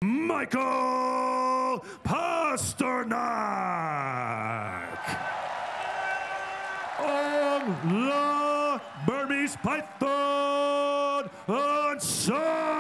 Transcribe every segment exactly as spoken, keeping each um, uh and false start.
Michael Pasternak. On the Burmese Python Unsung.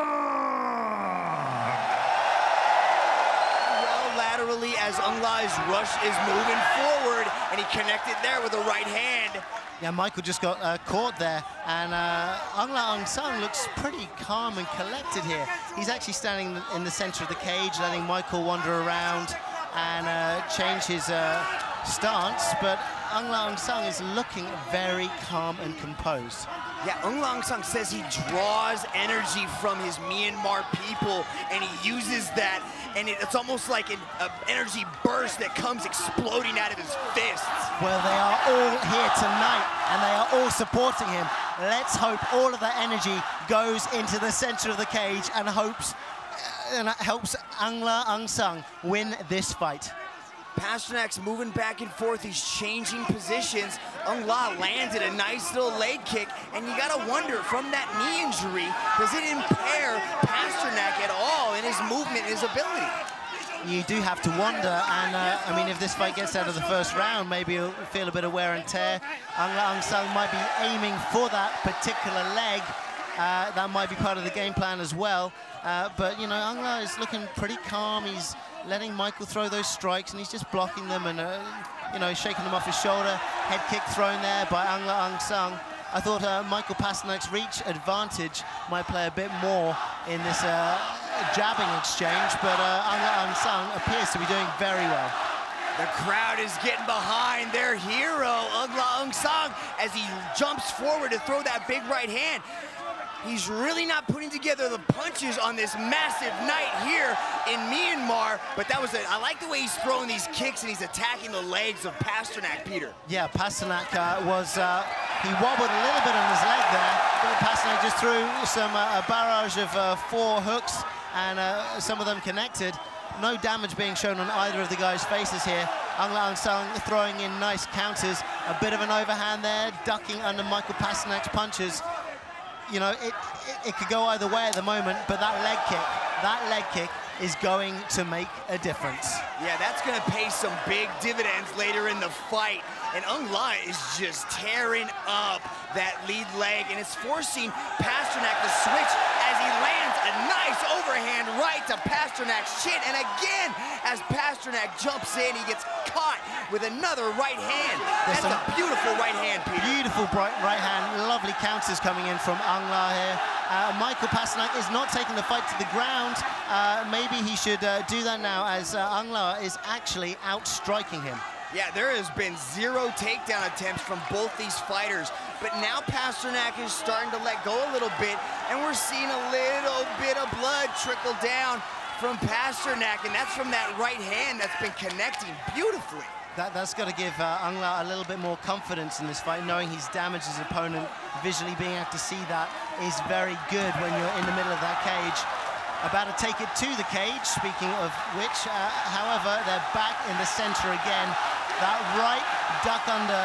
Well, laterally as Aung La's rush is moving forward, and he connected there with the right hand. Yeah, Michael just got uh, caught there, and uh, Aung La Aung San looks pretty calm and collected here. He's actually standing in the center of the cage, letting Michael wander around and uh, change his uh, stance, but Aung La Aung San is looking very calm and composed. Yeah, Aung La Aung San says he draws energy from his Myanmar people, and he uses that, and it, it's almost like an uh, energy burst that comes exploding out of his fists. Well, they are all here tonight, and they are all supporting him. Let's hope all of that energy goes into the center of the cage and hopes uh, and helps Aung La Aung San win this fight. Pasternak's moving back and forth. He's changing positions. Aung La landed a nice little leg kick, and you gotta wonder, from that knee injury, does it impair Pasternak at all in his movement, his ability? You do have to wonder, and uh, I mean, if this fight gets out of the first round, maybe you'll feel a bit of wear and tear. Aung La Aung San might be aiming for that particular leg. Uh, that might be part of the game plan as well. Uh, but, you know, Aung La is looking pretty calm. He's letting Michael throw those strikes, and he's just blocking them and, uh, you know, shaking them off his shoulder. Head kick thrown there by Aung La Aung San. I thought uh, Michael Pasternak's reach advantage might play a bit more in this uh, jabbing exchange, but uh, Aung La Aung San appears to be doing very well. The crowd is getting behind their hero, Aung La Aung San, as he jumps forward to throw that big right hand. He's really not putting together the punches on this massive night here in Myanmar, but that was it. I like the way he's throwing these kicks and he's attacking the legs of Pasternak, Peter. Yeah, Pasternak uh, was, uh, he wobbled a little bit on his leg there, but Pasternak just threw some, uh, a barrage of uh, four hooks, and uh, some of them connected. No damage being shown on either of the guys' faces here. Aung La Aung San throwing in nice counters, a bit of an overhand there, ducking under Michael Pasternak's punches. You know, it, it, it could go either way at the moment, but that leg kick, that leg kick is going to make a difference. Yeah, that's gonna pay some big dividends later in the fight. And Aung La is just tearing up that lead leg, and it's forcing Pasternak to switch as he lands a nice overhand right to Pasternak's chin. And again, as Pasternak jumps in, he gets caught with another right hand. That's a beautiful right hand, Peter. Beautiful bright right hand, lovely counters coming in from Aung La here. Uh, Michael Pasternak is not taking the fight to the ground. Uh, maybe he should uh, do that now, as uh, Aung La is actually outstriking him. Yeah, there has been zero takedown attempts from both these fighters, but now Pasternak is starting to let go a little bit, and we're seeing a little bit of blood trickle down from Pasternak, and that's from that right hand that's been connecting beautifully. That, that's got to give uh, Aung La a little bit more confidence in this fight, knowing he's damaged his opponent. Visually being able to see that is very good when you're in the middle of that cage. About to take it to the cage, speaking of which, uh, however, they're back in the center again. That right duck under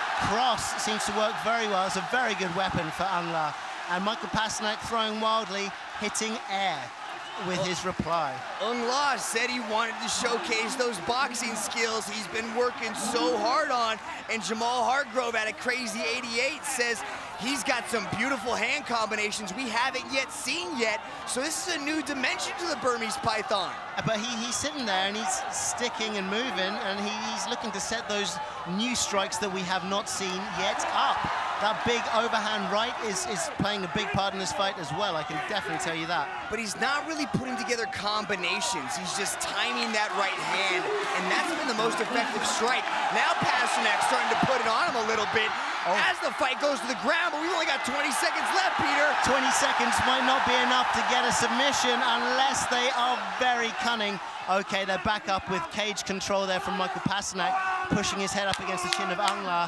cross seems to work very well. It's a very good weapon for Aung La. And Michael Pasternak throwing wildly, hitting air with his reply. Aung La said he wanted to showcase those boxing skills he's been working so hard on, and Jamal Hargrove at a crazy eighty-eight says he's got some beautiful hand combinations we haven't yet seen yet, so this is a new dimension to the Burmese Python. But he, he's sitting there and he's sticking and moving, and he, he's looking to set those new strikes that we have not seen yet up. That big overhand right is, is playing a big part in this fight as well, I can definitely tell you that. But he's not really putting together combinations. He's just timing that right hand, and that's been the most effective strike. Now Pasternak's starting to put it on him a little bit oh. as the fight goes to the ground, but we've only got twenty seconds left, Peter. twenty seconds might not be enough to get a submission unless they are very cunning. Okay, they're back up with cage control there from Michael Pasternak, pushing his head up against the chin of Aung La.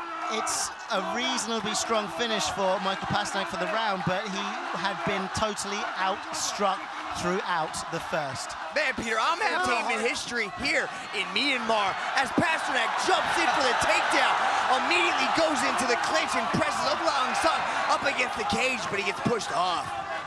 It's a reasonably strong finish for Michael Pasternak for the round, but he had been totally outstruck throughout the first. Man, Peter, I'm entertainment oh. history here in Myanmar as Pasternak jumps in for the takedown, immediately goes into the clinch and presses Aung La Aung San up against the cage, but he gets pushed off.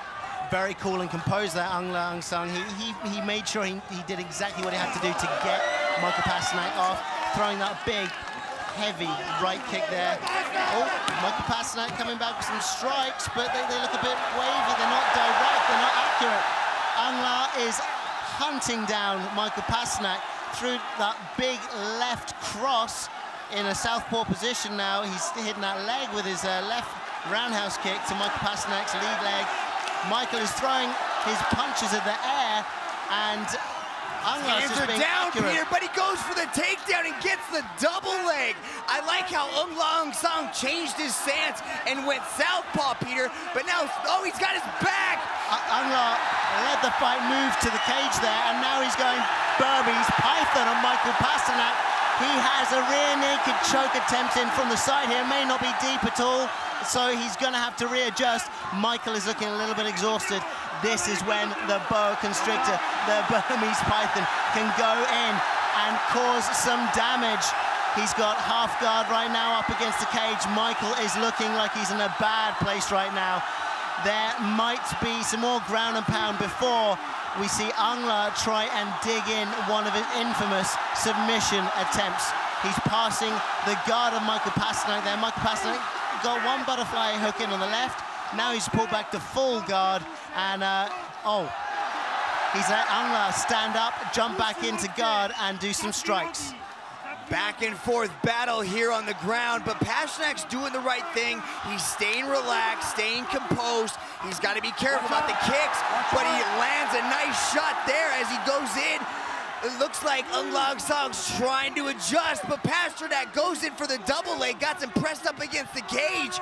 Very cool and composed there, Aung La Aung Sang. He, he, he made sure he, he did exactly what he had to do to get Michael Pasternak off, throwing that big, heavy right kick there. Oh, Michael Pasternak coming back with some strikes, but they, they look a bit wavy. They're not direct, they're not accurate. Aung La is hunting down Michael Pasternak through that big left cross in a southpaw position now. He's hitting that leg with his uh, left roundhouse kick to Michael Pasternak's lead leg. Michael is throwing his punches in the air, and Aung La's just being down, accurate. Peter, but he goes for the takedown and gets the double leg. I like how Aung La Aung Sang changed his stance and went southpaw, Peter, but now, oh, he's got his back. Uh, Aung La led the fight, moved to the cage there, and now he's going Burmese Python on Michael Pasternak. He has a rear naked choke attempt in from the side here, may not be deep at all, so he's gonna have to readjust. Michael is looking a little bit exhausted. This is when the boa constrictor, the Burmese Python, can go in and cause some damage. He's got half guard right now up against the cage. Michael is looking like he's in a bad place right now. There might be some more ground and pound before we see Aung La try and dig in one of his infamous submission attempts. He's passing the guard of Michael Pasternak there. Michael Pasternak got one butterfly hook in on the left. Now he's pulled back to full guard, and uh, oh, he's let Aung La stand up, jump back into guard, and do some strikes. Back and forth battle here on the ground, but Pasternak's doing the right thing. He's staying relaxed, staying composed. He's got to be careful about the kicks, but he lands a nice shot there as he goes in. It looks like Aung La Aung Sang's trying to adjust, but Pasternak goes in for the double leg, got him pressed up against the cage.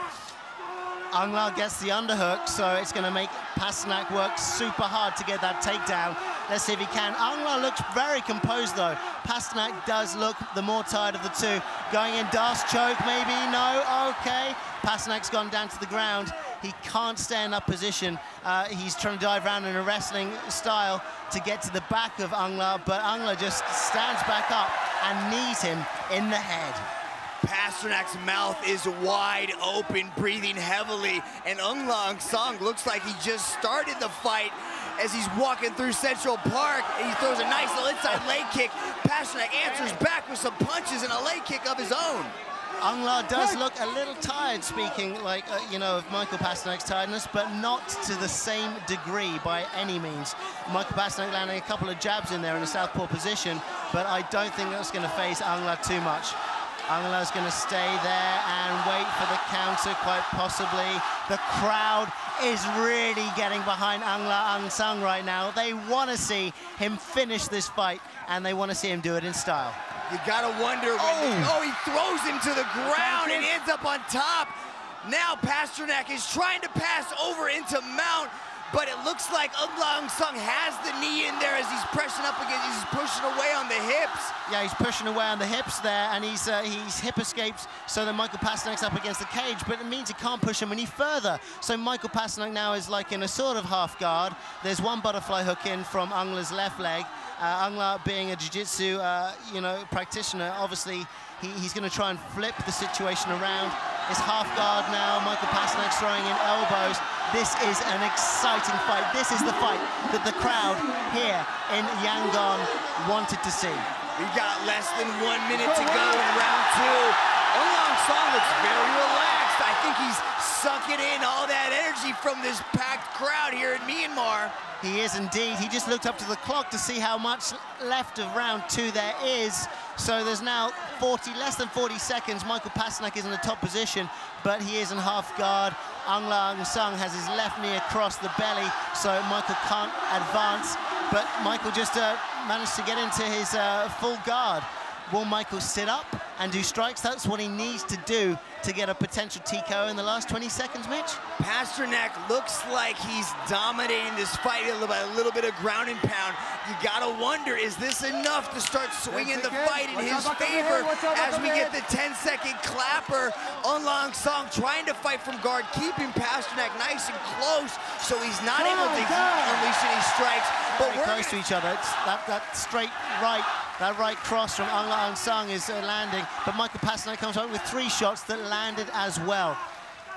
Aung La gets the underhook, so it's going to make Pasternak work super hard to get that takedown. Let's see if he can. Aung La looks very composed, though. Pasternak does look the more tired of the two. Going in, Das choke, maybe, no, okay. Pasternak's gone down to the ground. He can't stay in that position. Uh, he's trying to dive around in a wrestling style to get to the back of Aung La, but Aung La just stands back up and knees him in the head. Pasternak's mouth is wide open, breathing heavily, and Aung La Aung Sang looks like he just started the fight as he's walking through Central Park, and he throws a nice little inside leg kick. Pasternak answers back with some punches and a leg kick of his own. Aung La does look a little tired, speaking like, uh, you know, of Michael Pasternak's tiredness, but not to the same degree by any means. Michael Pasternak landing a couple of jabs in there in a southpaw position, but I don't think that's going to faze Aung La too much. Aung La's going to stay there and wait for the counter, quite possibly. The crowd is really getting behind Aung La Aung Sang right now. They want to see him finish this fight, and they want to see him do it in style. You gotta wonder when, oh. oh, he throws him to the ground and ends up on top. Now Pasternak is trying to pass over into mount, but it looks like Aung La Aung Sang has the knee in there as he's pressing up against, he's pushing away on the hips. Yeah, he's pushing away on the hips there, and he's uh, he's hip escapes, so then Michael Pasternak's up against the cage, but it means he can't push him any further. So Michael Pasternak now is like in a sort of half guard. There's one butterfly hook in from Aung La's left leg. Uh, Aung La, being a jiu-jitsu, uh, you know, practitioner, obviously he, he's going to try and flip the situation around. It's half guard now. Michael Pasternak's throwing in elbows. This is an exciting fight. This is the fight that the crowd here in Yangon wanted to see. We got less than one minute to go in round two. Aung La Aung Sang looks very relaxed. I think he's sucking in all that energy from this packed crowd here in Myanmar. He is indeed. He just looked up to the clock to see how much left of round two there is. So there's now forty, less than forty seconds. Michael Pasternak is in the top position, but he is in half guard. Aung La Aung Sang has his left knee across the belly, so Michael can't advance. But Michael just uh, managed to get into his uh, full guard. Will Michael sit up and do strikes? That's what he needs to do to get a potential T K O in the last twenty seconds, Mitch. Pasternak looks like he's dominating this fight a little, a little bit of ground and pound. You gotta wonder, is this enough to start swinging the fight in his favor as we get the ten second clapper? Aung La Aung Sang trying to fight from guard, keeping Pasternak nice and close, so he's not able to unleash any strikes. But Very close to each other. It's that, that straight right, that right cross from Aung La Aung Sang is uh, landing, but Michael Pasternak comes up with three shots that landed as well.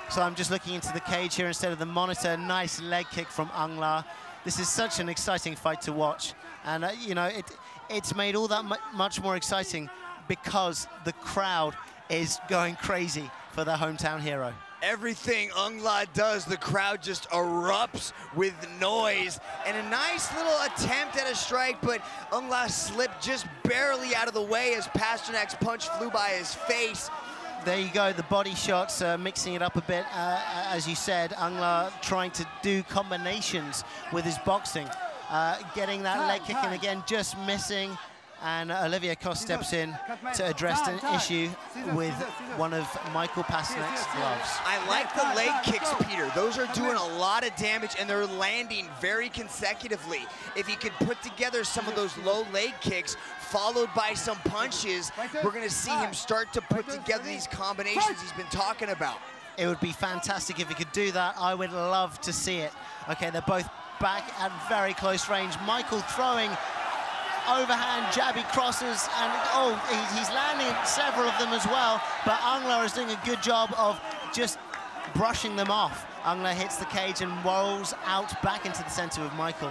So I'm just looking into the cage here instead of the monitor. Nice leg kick from Aung La. This is such an exciting fight to watch. And, uh, you know, it, it's made all that mu much more exciting because the crowd is going crazy for their hometown hero. Everything Aung La does, the crowd just erupts with noise. And a nice little attempt at a strike, but Aung La slipped just barely out of the way as Pasternak's punch flew by his face. There you go, the body shots, uh, mixing it up a bit. Uh, as you said, Aung La trying to do combinations with his boxing. Uh, getting that leg kick in again, just missing. And uh, Olivier Coste steps in to address an issue with one of Michael Pasternak's gloves. I like the leg kicks, Peter. Those are doing a lot of damage, and they're landing very consecutively. If he could put together some of those low leg kicks, followed by some punches, we're going to see him start to put together these combinations he's been talking about. It would be fantastic if he could do that. I would love to see it. Okay, they're both back at very close range. Michael throwing overhand jabby crosses, and oh, he's landing several of them as well, but Aung La is doing a good job of just brushing them off. Aung La hits the cage and rolls out back into the center of Michael.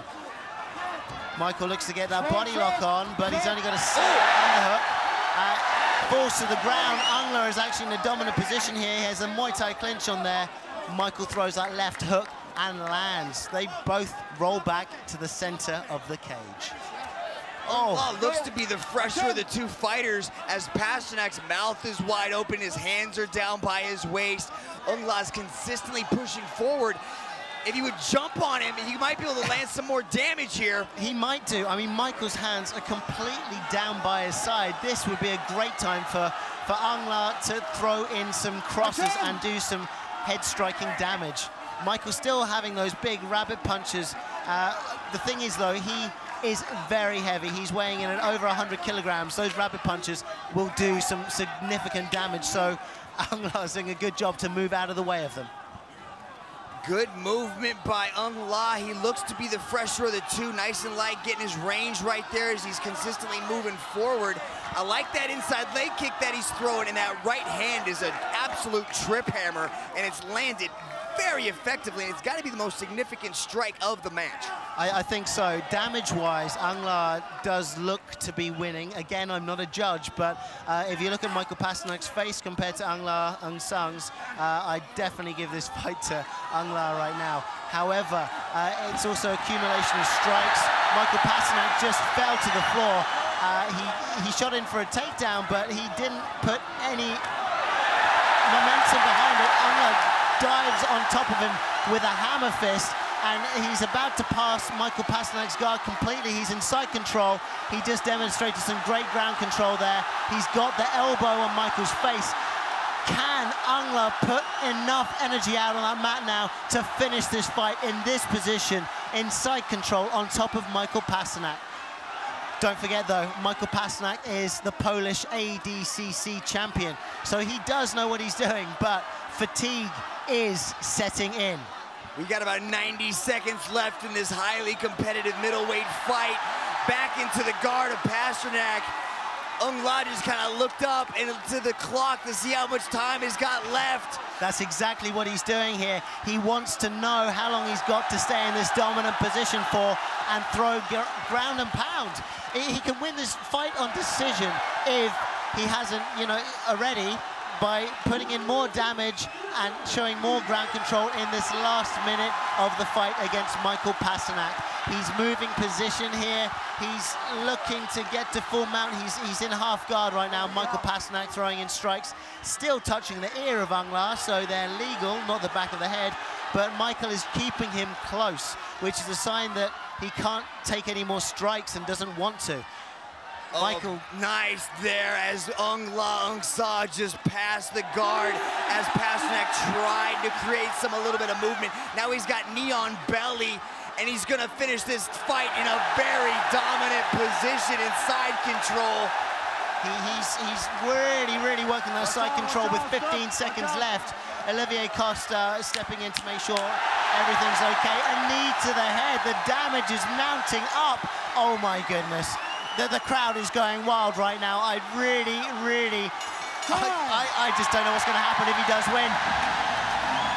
Michael looks to get that body lock on, but he's only got a set underhook. Uh, falls to the ground. Aung La is actually in a dominant position here. He has a Muay Thai clinch on there. Michael throws that left hook and lands. They both roll back to the center of the cage. Oh, looks to be the fresher of the two fighters as Pasternak's mouth is wide open, his hands are down by his waist. Aung La's consistently pushing forward. If he would jump on him, he might be able to land some more damage here. He might do. I mean, Michael's hands are completely down by his side. This would be a great time for, for Aung La to throw in some crosses and do some head striking damage. Michael's still having those big rabbit punches. Uh, the thing is, though, he is very heavy. He's weighing in at over one hundred kilograms. Those rabbit punches will do some significant damage. So Aung La is doing a good job to move out of the way of them. Good movement by Aung La. He looks to be the fresher of the two, nice and light, getting his range right there as he's consistently moving forward. I like that inside leg kick that he's throwing, and that right hand is an absolute trip hammer, and it's landed very effectively, and it's got to be the most significant strike of the match. I, I think so. Damage-wise, Aung La does look to be winning. Again, I'm not a judge, but uh, if you look at Michael Pasternak's face compared to Aung La Aung Sang's, uh, I definitely give this fight to Aung La right now. However, uh, it's also accumulation of strikes. Michael Pasternak just fell to the floor. Uh, he, he shot in for a takedown, but he didn't put any momentum behind it. Aung La dives on top of him with a hammer fist, and he's about to pass Michael Pasternak's guard completely. He's in side control. He just demonstrated some great ground control there. He's got the elbow on Michael's face. Can Aung La put enough energy out on that mat now to finish this fight in this position, in side control on top of Michael Pasternak? Don't forget, though, Michael Pasternak is the Polish A D C C champion, so he does know what he's doing, but fatigue is setting in. We got about ninety seconds left in this highly competitive middleweight fight. Back into the guard of Pasternak. Aung La just kind of looked up into the clock to see how much time he's got left. That's exactly what he's doing here. He wants to know how long he's got to stay in this dominant position for and throw ground and pound. He can win this fight on decision if he hasn't, you know, already, by putting in more damage and showing more ground control in this last minute of the fight against Michael Pasternak. He's moving position here. He's looking to get to full mount. He's, he's in half guard right now. Michael Pasternak throwing in strikes, still touching the ear of Aung La, so they're legal, not the back of the head. But Michael is keeping him close, which is a sign that he can't take any more strikes and doesn't want to. Oh, Michael. Nice there as Aung La Aung Sa just passed the guard as Pasternak tried to create some a little bit of movement. Now he's got knee on belly, and he's gonna finish this fight in a very dominant position in side control. He, he's, he's really, really working that side control with fifteen seconds left. Olivier Coste uh, stepping in to make sure everything's okay. A knee to the head, the damage is mounting up. Oh my goodness. The, the crowd is going wild right now. I really, really, I, I, I just don't know what's going to happen if he does win.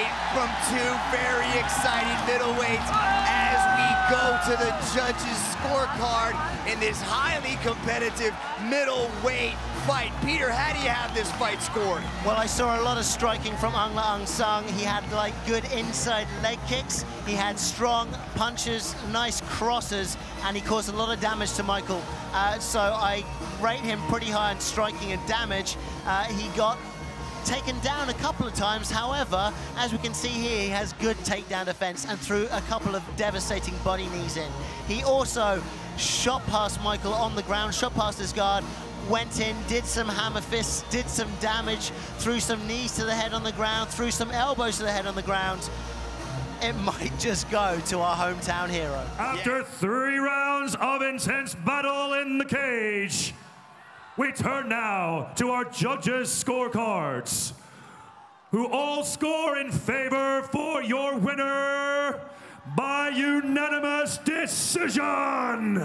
fight from two very exciting middleweights as we go to the judges' scorecard in this highly competitive middleweight fight. Peter, how do you have this fight scored? Well, I saw a lot of striking from Aung La Aung Sang. He had like good inside leg kicks. He had strong punches, nice crosses, and he caused a lot of damage to Michael. Uh, so I rate him pretty high in striking and damage. Uh, he got taken down a couple of times. However, as we can see here, he has good takedown defense and threw a couple of devastating body knees in. He also shot past Michael on the ground, shot past his guard, went in, did some hammer fists, did some damage, threw some knees to the head on the ground, threw some elbows to the head on the ground. It might just go to our hometown hero. After Yeah. three rounds of intense battle in the cage, we turn now to our judges' scorecards, who all score in favor for your winner by unanimous decision.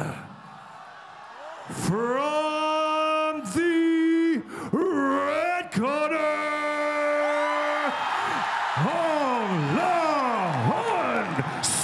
From the red corner, Aung La Aung